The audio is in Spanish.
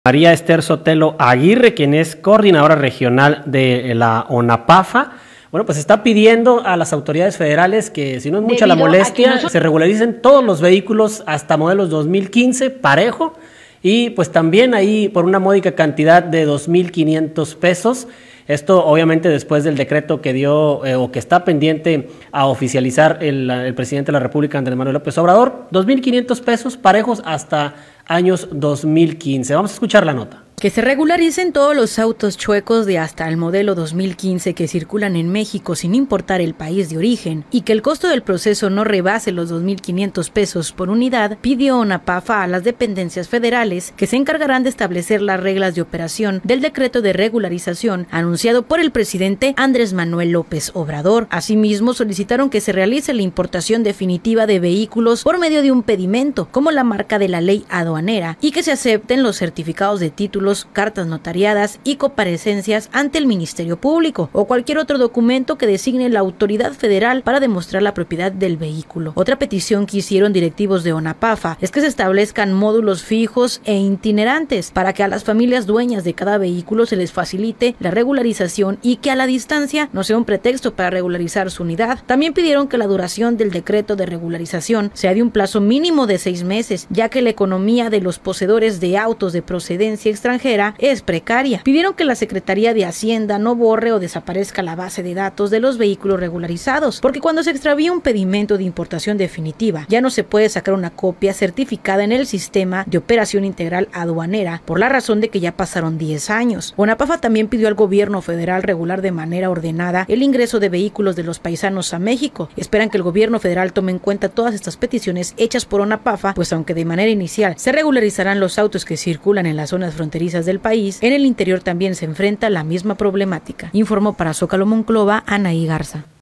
María Esther Sotelo Aguirre, quien es coordinadora regional de la ONAPAFA, bueno, pues está pidiendo a las autoridades federales que, si no es mucha la molestia, se regularicen todos los vehículos hasta modelos 2015, parejo, y pues también ahí por una módica cantidad de 2,500 pesos. Esto obviamente después del decreto que dio o que está pendiente a oficializar el presidente de la República, Andrés Manuel López Obrador, 2,500 pesos parejos hasta años 2015. Vamos a escuchar la nota. Que se regularicen todos los autos chuecos de hasta el modelo 2015 que circulan en México sin importar el país de origen y que el costo del proceso no rebase los 2,500 pesos por unidad, pidió ONAPAFA a las dependencias federales que se encargarán de establecer las reglas de operación del decreto de regularización anunciado por el presidente Andrés Manuel López Obrador. Asimismo, solicitaron que se realice la importación definitiva de vehículos por medio de un pedimento, como la marca de la ley aduanera, y que se acepten los certificados de títulos, cartas notariadas y comparecencias ante el Ministerio Público o cualquier otro documento que designe la autoridad federal para demostrar la propiedad del vehículo. Otra petición que hicieron directivos de ONAPAFA es que se establezcan módulos fijos e itinerantes para que a las familias dueñas de cada vehículo se les facilite la regularización y que a la distancia no sea un pretexto para regularizar su unidad. También pidieron que la duración del decreto de regularización sea de un plazo mínimo de 6 meses, ya que la economía de los poseedores de autos de procedencia extranjera es precaria. Pidieron que la Secretaría de Hacienda no borre o desaparezca la base de datos de los vehículos regularizados, porque cuando se extravía un pedimento de importación definitiva, ya no se puede sacar una copia certificada en el sistema de operación integral aduanera, por la razón de que ya pasaron 10 años. ONAPAFA también pidió al gobierno federal regular de manera ordenada el ingreso de vehículos de los paisanos a México. Esperan que el gobierno federal tome en cuenta todas estas peticiones hechas por ONAPAFA, pues aunque de manera inicial se regularizarán los autos que circulan en las zonas fronterizas del país, en el interior también se enfrenta la misma problemática. Informó para Zócalo Monclova Anaí Garza.